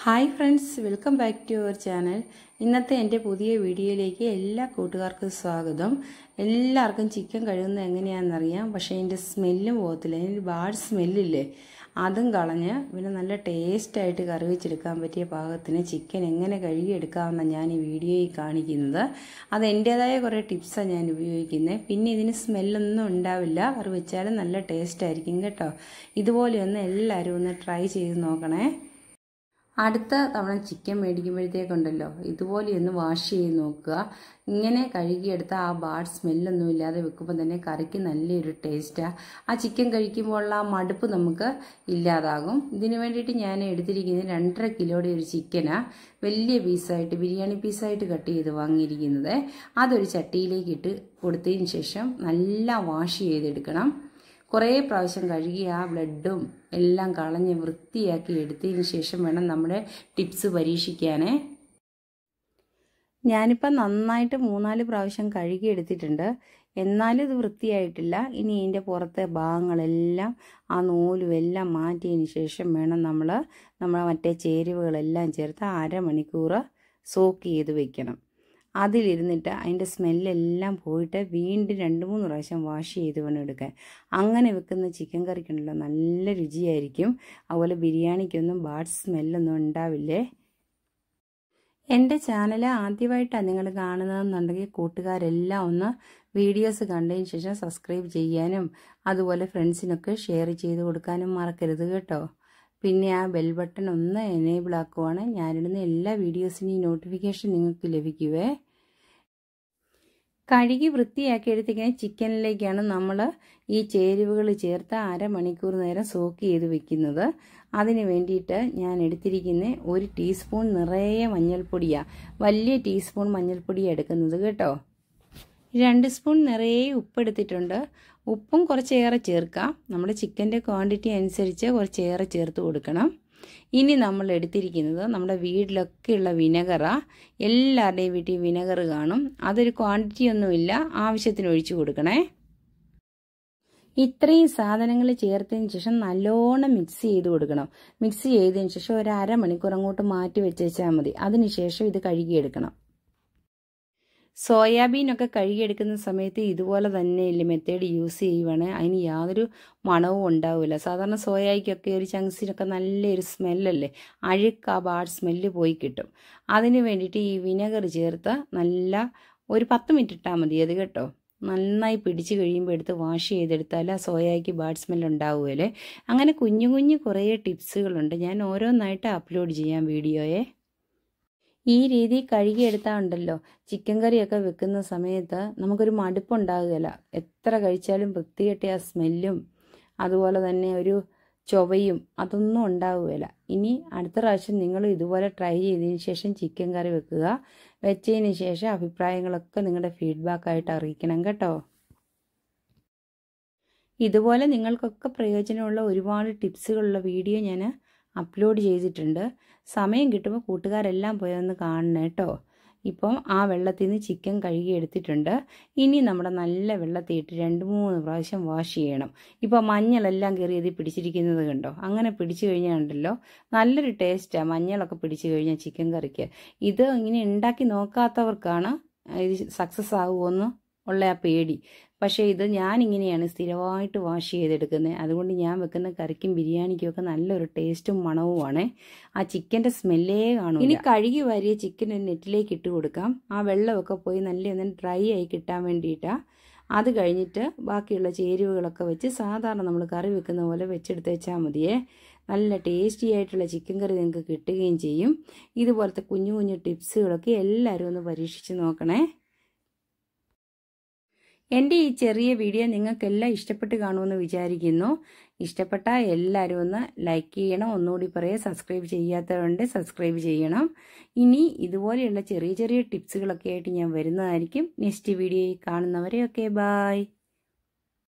Hi friends, welcome back to our channel. ഇന്നത്തെ എൻ്റെ പുതിയ വീഡിയോയിലേക്ക് എല്ലാ കൂട്ടുകാർക്കും സ്വാഗതം. എല്ലാവർക്കും ചിക്കൻ കഴുകുന്നത് എങ്ങനെയാണെന്നറിയാം, പക്ഷേ അതിൻ്റെ സ്മെല്ലും പോകത്തില്ല. അതിൻ്റെ ബാഡ് സ്മെല്ലില്ലേ, അതും കളഞ്ഞ് പിന്നെ നല്ല ടേസ്റ്റായിട്ട് കറി വെച്ചെടുക്കാൻ പറ്റിയ പാകത്തിന് ചിക്കൻ എങ്ങനെ കഴുകിയെടുക്കാമെന്നാണ് ഞാൻ ഈ വീഡിയോയിൽ കാണിക്കുന്നത്. അത് എൻ്റേതായ കുറേ ടിപ്സാണ് ഞാൻ ഉപയോഗിക്കുന്നത്. പിന്നെ ഇതിന് സ്മെല്ലൊന്നും ഉണ്ടാവില്ല, കറി വെച്ചാലും നല്ല ടേസ്റ്റായിരിക്കും കേട്ടോ. ഇതുപോലെയൊന്ന് എല്ലാവരും ഒന്ന് ട്രൈ ചെയ്ത് നോക്കണേ. അടുത്ത തവണ ചിക്കൻ മേടിക്കുമ്പോഴത്തേക്കുണ്ടല്ലോ ഇതുപോലെയൊന്ന് വാഷ് ചെയ്ത് നോക്കുക. ഇങ്ങനെ കഴുകിയെടുത്താൽ ആ ബാഡ് സ്മെല്ലൊന്നും ഇല്ലാതെ വെക്കുമ്പോൾ തന്നെ കറിക്ക് നല്ലൊരു ടേസ്റ്റാണ്. ആ ചിക്കൻ കഴിക്കുമ്പോഴുള്ള ആ മടുപ്പ് നമുക്ക് ഇല്ലാതാകും. ഇതിന് വേണ്ടിയിട്ട് ഞാൻ എടുത്തിരിക്കുന്നത് 2.5 കിലോയുടെ ഒരു ചിക്കനാണ്. വലിയ പീസായിട്ട് ബിരിയാണി പീസായിട്ട് കട്ട് ചെയ്ത് വാങ്ങിയിരിക്കുന്നത്. അതൊരു ചട്ടിയിലേക്ക് ഇട്ട് കൊടുത്തതിന് ശേഷം നല്ല വാഷ് ചെയ്തെടുക്കണം. കുറേ പ്രാവശ്യം കഴുകി ആ ബ്ലഡും എല്ലാം കളഞ്ഞ് വൃത്തിയാക്കി എടുത്തതിന് ശേഷം വേണം നമ്മുടെ ടിപ്സ് പരീക്ഷിക്കാനേ. ഞാനിപ്പോൾ നന്നായിട്ട് 3-4 പ്രാവശ്യം കഴുകി എടുത്തിട്ടുണ്ട്. എന്നാലും ഇത് വൃത്തിയായിട്ടില്ല. ഇനി ഇതിൻ്റെ പുറത്തെ ഭാഗങ്ങളെല്ലാം ആ നൂലും എല്ലാം മാറ്റിയതിന് ശേഷം വേണം നമ്മൾ മറ്റേ ചേരുവകളെല്ലാം ചേർത്ത് 1/2 മണിക്കൂർ സോക്ക് ചെയ്ത് വെക്കണം. അതിലിരുന്നിട്ട് അതിൻ്റെ സ്മെല്ലെല്ലാം പോയിട്ട് വീണ്ടും 2-3 പ്രാവശ്യം വാഷ് ചെയ്ത് വേണം എടുക്കാൻ. അങ്ങനെ വെക്കുന്ന ചിക്കൻ കറിക്കുണ്ടല്ലോ നല്ല രുചിയായിരിക്കും. അതുപോലെ ബിരിയാണിക്കൊന്നും ബാഡ് സ്മെല്ലൊന്നും ഉണ്ടാവില്ലേ. എൻ്റെ ചാനൽ ആദ്യമായിട്ടാണ് നിങ്ങൾ കാണുന്നതെന്നുണ്ടെങ്കിൽ കൂട്ടുകാരെല്ലാം ഒന്ന് വീഡിയോസ് കണ്ടതിന് ശേഷം സബ്സ്ക്രൈബ് ചെയ്യാനും അതുപോലെ ഫ്രണ്ട്സിനൊക്കെ ഷെയർ ചെയ്ത് കൊടുക്കാനും മറക്കരുത് കേട്ടോ. പിന്നെ ആ ബെൽ ബട്ടൺ ഒന്ന് എനേബിൾ ആക്കുവാണ്. ഞാനിടുന്ന എല്ലാ വീഡിയോസിൻ്റെയും നോട്ടിഫിക്കേഷൻ നിങ്ങൾക്ക് ലഭിക്കുവേ. കഴുകി വൃത്തിയാക്കി എടുത്തിങ്ങനെ ചിക്കനിലേക്കാണ് നമ്മൾ ഈ ചേരുവകൾ ചേർത്ത് 1/2 മണിക്കൂർ നേരം സോക്ക് ചെയ്ത് വെക്കുന്നത്. അതിന് വേണ്ടിയിട്ട് ഞാൻ എടുത്തിരിക്കുന്ന 1 ടീസ്പൂൺ നിറയെ മഞ്ഞൾപ്പൊടിയാണ്. വലിയ ടീസ്പൂൺ മഞ്ഞൾപ്പൊടിയാണ് എടുക്കുന്നത് കേട്ടോ. 2 സ്പൂൺ നിറയെ ഉപ്പെടുത്തിട്ടുണ്ട്. ഉപ്പും കുറച്ചേറെ ചേർക്കാം. നമ്മുടെ ചിക്കൻ്റെ ക്വാണ്ടിറ്റി അനുസരിച്ച് കുറച്ചേറെ ചേർത്ത് കൊടുക്കണം. ഇനി നമ്മൾ എടുത്തിരിക്കുന്നത് നമ്മുടെ വീട്ടിലൊക്കെയുള്ള വിനെഗറാണ്. എല്ലാവരുടെയും വീട്ടിൽ വിനെഗർ കാണും. അതൊരു ക്വാണ്ടിറ്റി ഒന്നുമില്ല, ആവശ്യത്തിന് ഒഴിച്ചു കൊടുക്കണേ. ഇത്രയും സാധനങ്ങൾ ചേർത്തതിന് ശേഷം നല്ലോണം മിക്സ് ചെയ്ത് കൊടുക്കണം. മിക്സ് ചെയ്തതിന് ശേഷം 1/2 മണിക്കൂർ അങ്ങോട്ട് മാറ്റി വെച്ചാൽ മതി. അതിനുശേഷം ഇത് കഴുകിയെടുക്കണം. സോയാബീനൊക്കെ കഴുകിയെടുക്കുന്ന സമയത്ത് ഇതുപോലെ തന്നെ ഇല്ല മെത്തേഡ് യൂസ് ചെയ്യുവാണെങ്കിൽ അതിന് യാതൊരു മണവും ഉണ്ടാവില്ല. സാധാരണ സോയായ്ക്കൊക്കെ ഒരു ചങ്സിനൊക്കെ നല്ലൊരു സ്മെല്ലല്ലേ, അഴുക്ക് ആ ബാഡ് സ്മെല്ല് പോയി കിട്ടും. അതിന് വേണ്ടിയിട്ട് ഈ വിനെഗർ ചേർത്ത് നല്ല ഒരു 10 മിനിറ്റ് ഇട്ടാൽ മതി അത് കേട്ടോ. നന്നായി പിടിച്ച് കഴിയുമ്പോൾ എടുത്ത് വാഷ് ചെയ്തെടുത്താൽ ആ സോയായ്ക്ക് ബാഡ് സ്മെല്ല് ഉണ്ടാവുമല്ലേ. അങ്ങനെ കുഞ്ഞു കുഞ്ഞു കുറേ ടിപ്സുകളുണ്ട്. ഞാൻ ഓരോന്നായിട്ട് അപ്ലോഡ് ചെയ്യാം വീഡിയോയെ. ഈ രീതി കഴുകിയെടുത്താൽ ഉണ്ടല്ലോ ചിക്കൻ കറിയൊക്കെ വെക്കുന്ന സമയത്ത് നമുക്കൊരു മടുപ്പുണ്ടാകുകയില്ല. എത്ര കഴിച്ചാലും വൃത്തികെട്ട ആ സ്മെല്ലും അതുപോലെ തന്നെ ഒരു ചൊവയും അതൊന്നും ഉണ്ടാവുകയില്ല. ഇനി അടുത്ത പ്രാവശ്യം നിങ്ങൾ ഇതുപോലെ ട്രൈ ചെയ്തതിന് ശേഷം ചിക്കൻ കറി വെക്കുക. വെച്ചതിന് ശേഷം അഭിപ്രായങ്ങളൊക്കെ നിങ്ങളുടെ ഫീഡ്ബാക്കായിട്ട് അറിയിക്കണം കേട്ടോ. ഇതുപോലെ നിങ്ങൾക്കൊക്കെ പ്രയോജനമുള്ള ഒരുപാട് ടിപ്സുകളുള്ള വീഡിയോ ഞാൻ അപ്ലോഡ് ചെയ്തിട്ടുണ്ട്. സമയം കിട്ടുമ്പോൾ കൂട്ടുകാരെല്ലാം പോയൊന്ന് കാണണം കേട്ടോ. ഇപ്പം ആ വെള്ളത്തിൽ നിന്ന് ചിക്കൻ കഴുകി എടുത്തിട്ടുണ്ട്. ഇനി നമ്മുടെ നല്ല വെള്ളത്തിൽ ഇട്ട് 2-3 പ്രാവശ്യം വാഷ് ചെയ്യണം. ഇപ്പോൾ മഞ്ഞളെല്ലാം കയറിയത് പിടിച്ചിരിക്കുന്നത് കണ്ടോ. അങ്ങനെ പിടിച്ചു കഴിഞ്ഞാൽ ഉണ്ടല്ലോ നല്ലൊരു ടേസ്റ്റാണ്. മഞ്ഞളൊക്കെ പിടിച്ചു കഴിഞ്ഞാൽ ചിക്കൻ കറിക്ക്. ഇത് ഇങ്ങനെ ഉണ്ടാക്കി നോക്കാത്തവർക്കാണ് ഇത് സക്സസ് ആകുമോയെന്ന് ഉള്ള ആ പേടി. പക്ഷേ ഇത് ഞാനിങ്ങനെയാണ് സ്ഥിരമായിട്ട് വാഷ് ചെയ്തെടുക്കുന്നത്. അതുകൊണ്ട് ഞാൻ വെക്കുന്ന കറിക്കും ബിരിയാണിക്കും ഒക്കെ നല്ലൊരു ടേസ്റ്റും മണവുമാണ്. ആ ചിക്കൻ്റെ സ്മെല്ലേ കാണും. ഇനി കഴുകി വാരിയ ചിക്കൻ നെറ്റിലേക്ക് ഇട്ട് കൊടുക്കാം. ആ വെള്ളമൊക്കെ പോയി നല്ല ഡ്രൈ ആയി കിട്ടാൻ വേണ്ടിയിട്ടാണ്. അത് കഴിഞ്ഞിട്ട് ബാക്കിയുള്ള ചേരുവകളൊക്കെ വെച്ച് സാധാരണ നമ്മൾ കറി വെക്കുന്ന പോലെ വെച്ചെടുത്ത് വെച്ചാൽ മതിയേ. നല്ല ടേസ്റ്റി ആയിട്ടുള്ള ചിക്കൻ കറി നിങ്ങൾക്ക് കിട്ടുകയും ചെയ്യും. ഇതുപോലത്തെ കുഞ്ഞു കുഞ്ഞു ടിപ്സുകളൊക്കെ എല്ലാവരും ഒന്ന് പരീക്ഷിച്ച് നോക്കണേ. എൻ്റെ ഈ ചെറിയ വീഡിയോ നിങ്ങൾക്കെല്ലാം ഇഷ്ടപ്പെട്ട് കാണുമെന്ന് വിചാരിക്കുന്നു. ഇഷ്ടപ്പെട്ടാൽ എല്ലാവരും ഒന്ന് ലൈക്ക് ചെയ്യണം. ഒന്നുകൂടി പറയാം, സബ്സ്ക്രൈബ് ചെയ്യാത്തവരുണ്ട് സബ്സ്ക്രൈബ് ചെയ്യണം. ഇനി ഇതുപോലെയുള്ള ചെറിയ ചെറിയ ടിപ്സുകളൊക്കെ ആയിട്ട് ഞാൻ വരുന്നതായിരിക്കും. നെക്സ്റ്റ് വീഡിയോയിൽ കാണുന്നവരെയൊക്കെ ബായ്.